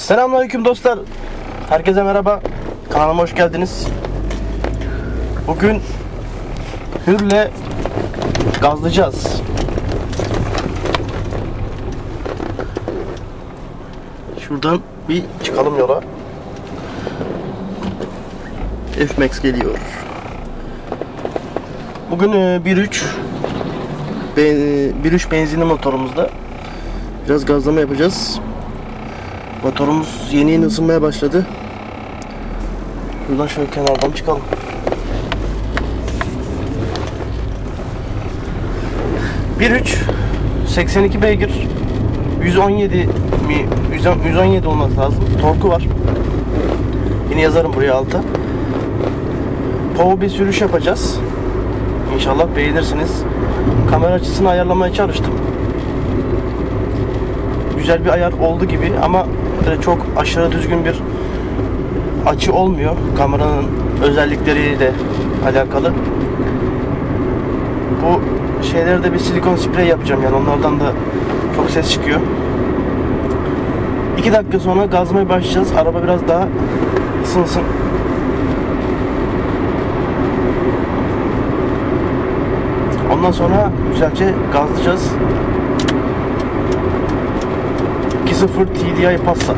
Selamünaleyküm dostlar. Herkese merhaba. Kanalıma hoş geldiniz. Bugün Hür'le gazlayacağız. Şuradan bir çıkalım yola. F-Max geliyor. Bugün 1.3 benzinli motorumuzda biraz gazlama yapacağız. Motorumuz yeni ısınmaya başladı. Buradan şöyle kenardan çıkalım. .3 82 beygir, 117 mi 117 olması lazım. Torku var. Yine yazarım buraya alta. Power bir sürüş yapacağız. İnşallah beğenirsiniz. Kamera açısını ayarlamaya çalıştım. Güzel bir ayar oldu gibi ama çok aşırı düzgün bir açı olmuyor. Kameranın özellikleriyle alakalı. Bu şeylerde bir silikon sprey yapacağım, yani onlardan da çok ses çıkıyor. 2 dakika sonra gazlamaya başlayacağız. Araba biraz daha ısınsın. Ondan sonra güzelce gazlayacağız. 2.0 TDI Passat.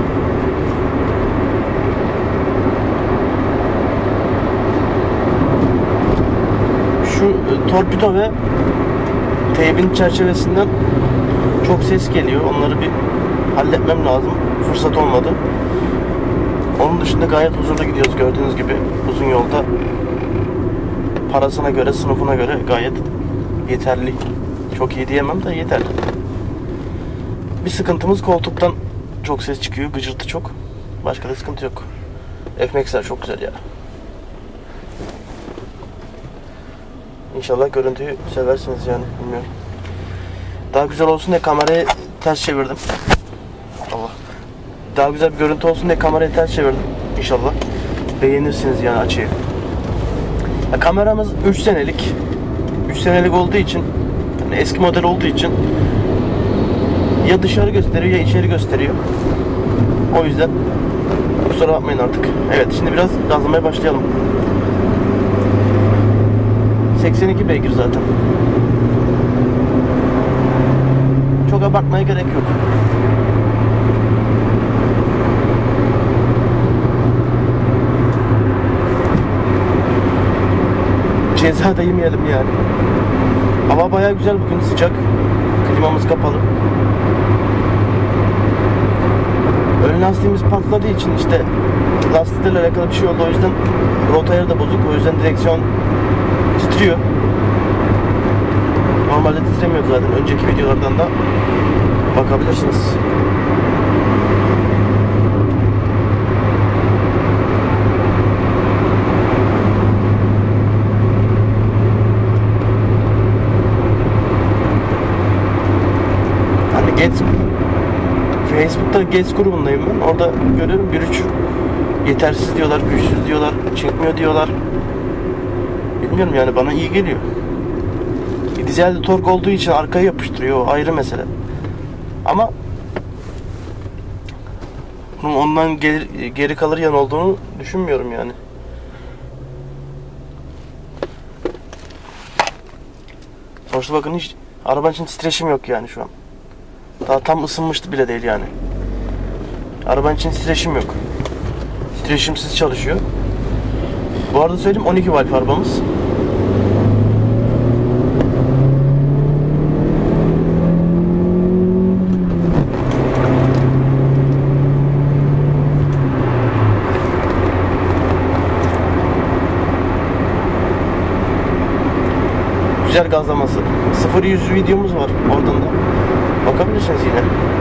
Şu torpido ve teybin çerçevesinden çok ses geliyor. Onları bir halletmem lazım. Fırsat olmadı. Onun dışında gayet huzurlu gidiyoruz gördüğünüz gibi. Uzun yolda parasına göre, sınıfına göre gayet yeterli. Çok iyi diyemem de yeterli. Bir sıkıntımız koltuktan çok ses çıkıyor. Gıcırtı çok. Başka da sıkıntı yok. F-Max'ler çok güzel ya. İnşallah görüntüyü seversiniz yani. Bilmiyorum. Daha güzel olsun diye kamerayı ters çevirdim. Allah. Daha güzel bir görüntü olsun diye kamerayı ters çevirdim. İnşallah beğenirsiniz yani açıyı. Ya, kameramız 3 senelik. 3 senelik olduğu için, yani eski model olduğu için ya dışarı gösteriyor ya içeri gösteriyor. O yüzden kusura bakmayın artık. Evet, şimdi biraz gazlamaya başlayalım. 82 beygir zaten. Çok abartmaya gerek yok. Ceza da yemeyelim yani. Hava bayağı güzel bugün, sıcak. Klimamız kapalı. Ön lastiğimiz patladığı için işte lastiklerle alakalı bir şey oldu. O yüzden rota ayarı da bozuk. O yüzden direksiyon titriyor. Normalde titremiyordu zaten. Önceki videolardan da bakabilirsiniz. Facebook'ta Gets grubundayım ben. Orada görüyorum 1.3 yetersiz diyorlar, güçsüz diyorlar, çekmiyor diyorlar. Bilmiyorum yani, bana iyi geliyor. Dizelde tork olduğu için arkaya yapıştırıyor, o ayrı mesele. Ama ondan geri kalır yan olduğunu düşünmüyorum yani. Sonuçta bakın, hiç arabanın için titreşim yok yani şu an. Daha tam ısınmıştı bile değil yani. Arabanın için titreşim yok. Titreşimsiz çalışıyor. Bu arada söyleyeyim, 12 valf arabamız. Güzel gazlaması. 0-100 videomuz var oradan da. Bakabilirsiniz yine.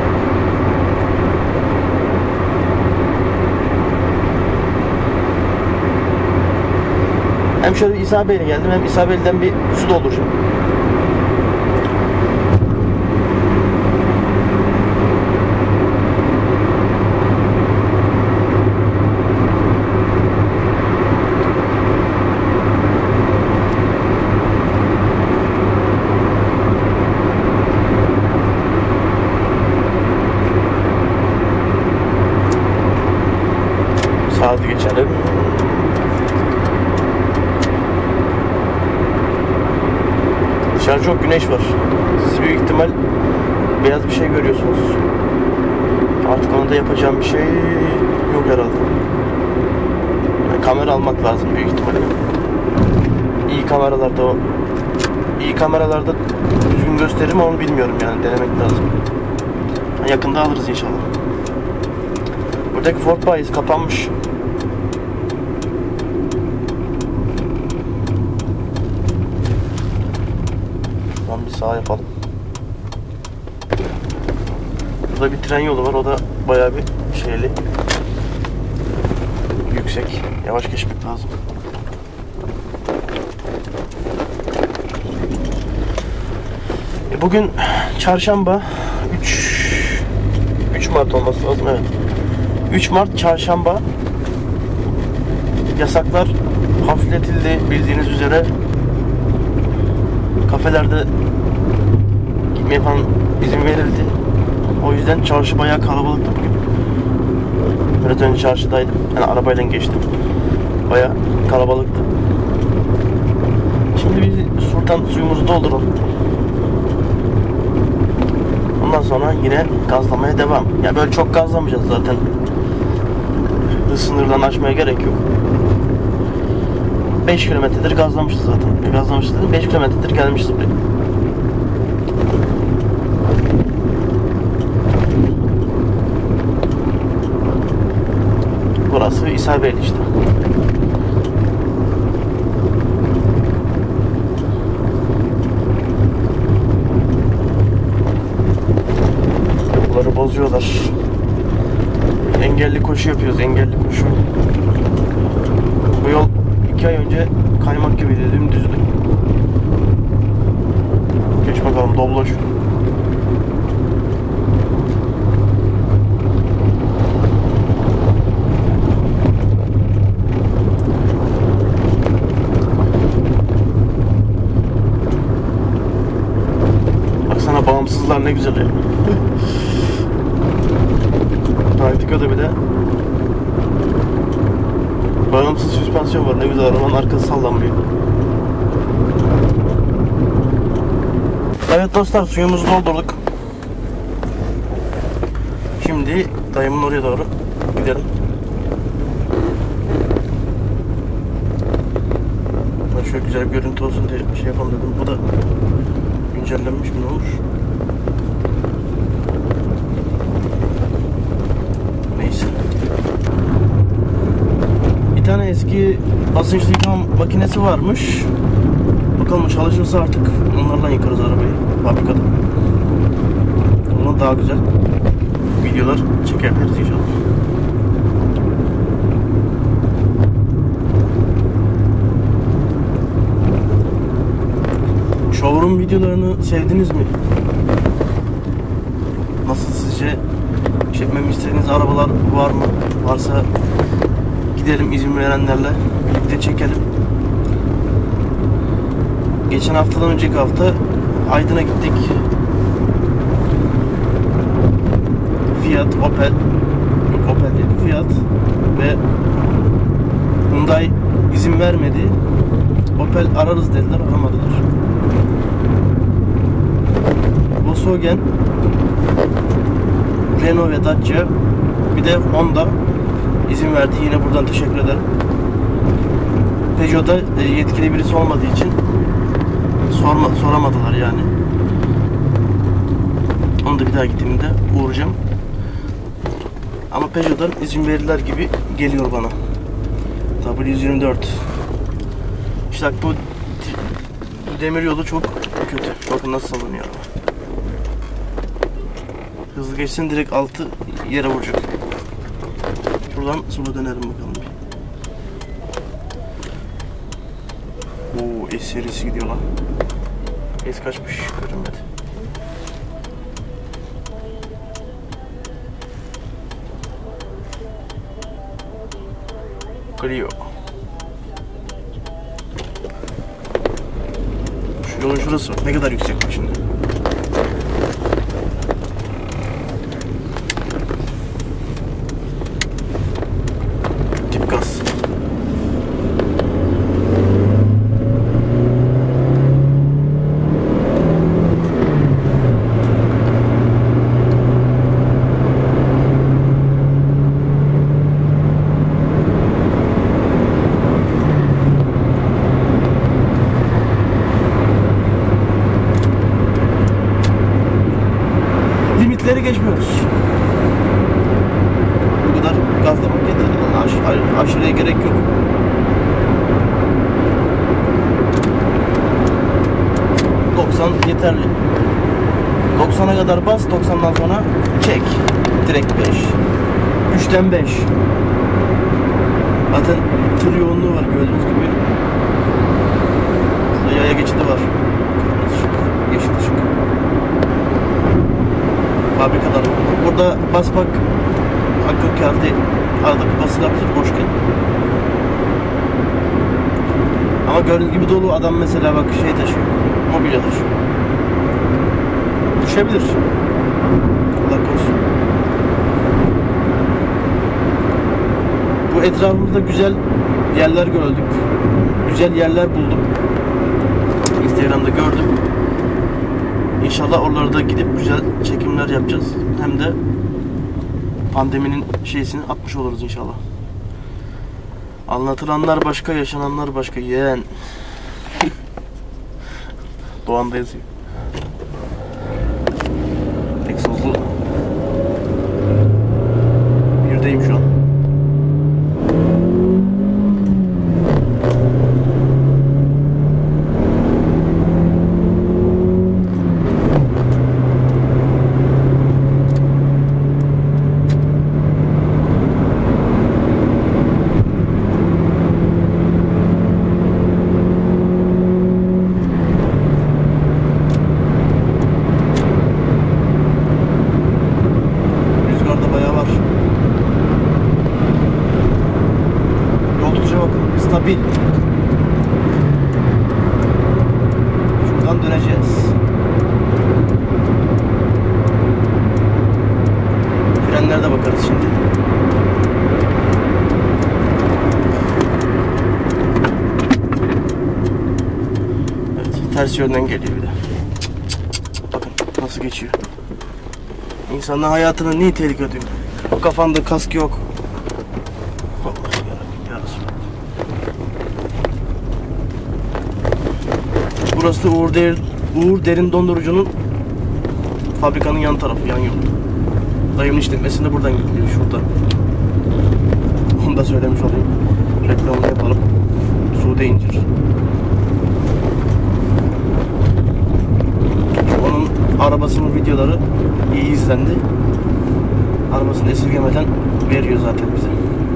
Hem şöyle İsa Bey'le geldim, hem İsa Bey'den bir su dolduracağım. Geçelim. Dışarı çok güneş var. Siz büyük ihtimal beyaz bir şey görüyorsunuz. Artık ona da yapacağım bir şey yok herhalde. Yani kamera almak lazım büyük ihtimalle. İyi kameralarda düzgün gösterir mi onu bilmiyorum yani, denemek lazım. Yakında alırız inşallah. Buradaki Ford bayiz kapanmış. Buradan bir sağ yapalım. Burada bir tren yolu var, o da bayağı bir şeyli, yüksek. Yavaş geçmek lazım. Bugün çarşamba, 3 Mart olması lazım, evet. 3 Mart çarşamba. Yasaklar hafifletildi bildiğiniz üzere. Kafelerde gitmeye falan izin verildi. O yüzden çarşı bayağı kalabalıktı bugün. Biraz önce çarşıdaydım. Yani arabayla geçtim. Bayağı kalabalıktı. Şimdi biz Sultan suyumuzu dolduralım. Ondan sonra yine gazlamaya devam. Yani böyle çok gazlamayacağız zaten. Hız sınırlarını aşmaya gerek yok. 5 kilometredir gazlamışız zaten. Gazlamışız dedim. 5 kilometredir gelmişiz buraya. Burası İsabeyli işte. Yolları bozuyorlar. Engelli koşu yapıyoruz, engelli koşu. Bu yol 2 ay önce kaymak gibiydi, dümdüzdü. Geç bakalım, doblaj. Baksana, bağımsızlar ne güzel ya. Praktikada bir de bağımsız süspansiyon var, ne güzel, arabanın arkası sallanmıyor. Evet dostlar, suyumuzu doldurduk. Şimdi dayımın oraya doğru gidelim. Şöyle güzel bir görüntü olsun diye bir şey yapalım dedim. Bu da güncellenmiş mi, ne olmuş? Neyse. Bir tane eski basınçlı yıkama makinesi varmış. Bakalım çalışırsa artık onlarla yıkarız arabayı fabrikada. Ondan daha güzel videolar çekebiliriz inşallah. Showroom videolarını sevdiniz mi? Nasıl sizce? Çekmemi istediğiniz arabalar var mı? Varsa gidelim, izin verenlerle birlikte çekelim. Geçen haftadan önceki hafta Aydın'a gittik. Fiat, Opel dedi, Fiat ve Hyundai izin vermedi. Opel ararız dediler, aramadılar. Volkswagen, Renault ve Dacia, bir de Honda izin verdi. Yine buradan teşekkür ederim. Peugeot'da yetkili birisi olmadığı için soramadılar yani. Onu da bir daha gittiğimde uğrayacağım. Ama Peugeot'dan izin verirler gibi geliyor bana. W124. İşte bu demir yolu çok kötü. Bakın nasıl sallanıyor araba. Hızlı geçsin direkt altı yere vuracak. Şuradan sola dönerim bakalım bir. Oo, S serisi gidiyor lan. S kaçmış görünmedi. Clio. Şu yolun şurası ne kadar yüksek bak şimdi. Tip gaz. Gerekleri geçmiyoruz. Bu kadar gazlamak yeterli. Aşırıya gerek yok. Yeterli. 90'a kadar bas, 90'dan sonra çek. Direkt 5. 3'ten 5. Zaten tır yoğunluğu var gördüğünüz gibi. Burada yaya geçidi var. Kırmızı ışık, yeşil ışık. Fabrikalar var. Burada basmak hakkı kâr değil. Arada bir basılabilir boşken. Ama gördüğünüz gibi dolu. Adam mesela bak şey taşıyor. Mobilya taşıyor. Düşebilir. Allah korusun. Bu etrafımızda güzel yerler gördük. Güzel yerler buldum. Instagram'da gördüm. İnşallah oralarda gidip güzel çekimler yapacağız. Hem de pandeminin şeysini atmış oluruz inşallah. Anlatılanlar başka, yaşananlar başka. Yeğen. Doğan'da yazıyor. Egzozlu. Birdeyim şu an. Stabil. Şuradan döneceğiz. Frenlere de bakarız şimdi. Evet, ters yönden geliyor bir de. Bakın nasıl geçiyor. İnsanın hayatını niye tehlike ediyor? O kafanda kask yok. Burası da Uğur Derin Dondurucu'nun fabrikanın yan tarafı, yan yolu. Dayımın işletmesinde buradan gidiyor, şurada. Onu da söylemiş olayım. Reklamını yapalım. Sude İncir. Onun arabasının videoları iyi izlendi. Arabasını esirgemeden veriyor zaten bize.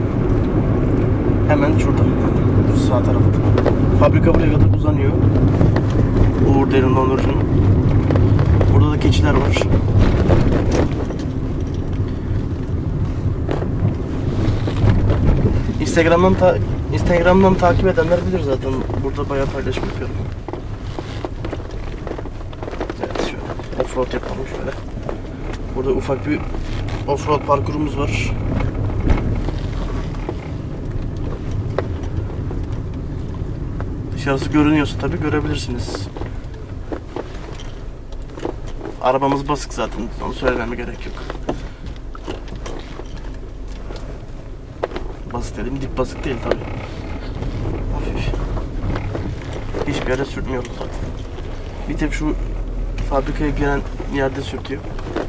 Hemen şurada. Sağ tarafta. Fabrika buraya kadar uzanıyor. Uğur Derin Dondurucu'nun. Burada da keçiler var. Instagram'dan takip edenler bilir zaten. Burada bayağı paylaşım yapıyorum. Evet, şöyle offroad yapalım şöyle. Burada ufak bir offroad parkurumuz var. Dışarısı görünüyorsa tabii görebilirsiniz. Arabamız basık zaten. Onu söylememe gerek yok. Basık dedim, dip basık değil tabii. Hafif. Hiçbir yere sürtmüyoruz zaten. Bir tek şu fabrikaya gelen yerde sürtüyor.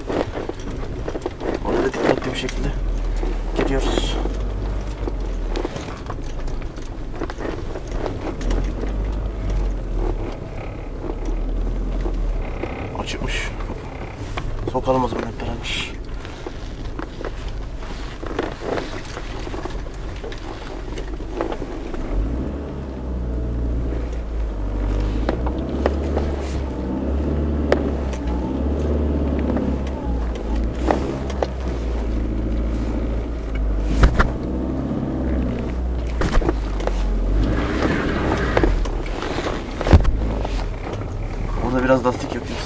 Orada dikkatli bir şekilde gidiyoruz. Açıkmış. Sokalım o zaman hep beraber. Burada biraz lastik yapıyoruz.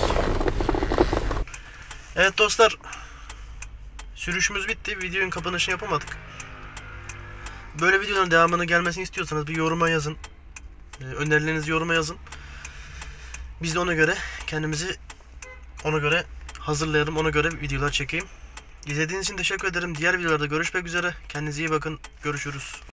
Evet dostlar, sürüşümüz bitti. Videonun kapanışını yapamadık. Böyle videoların devamını gelmesini istiyorsanız bir yoruma yazın. Önerilerinizi yoruma yazın. Biz de ona göre kendimizi hazırlayalım. Ona göre videolar çekeyim. İzlediğiniz için teşekkür ederim. Diğer videolarda görüşmek üzere. Kendinize iyi bakın. Görüşürüz.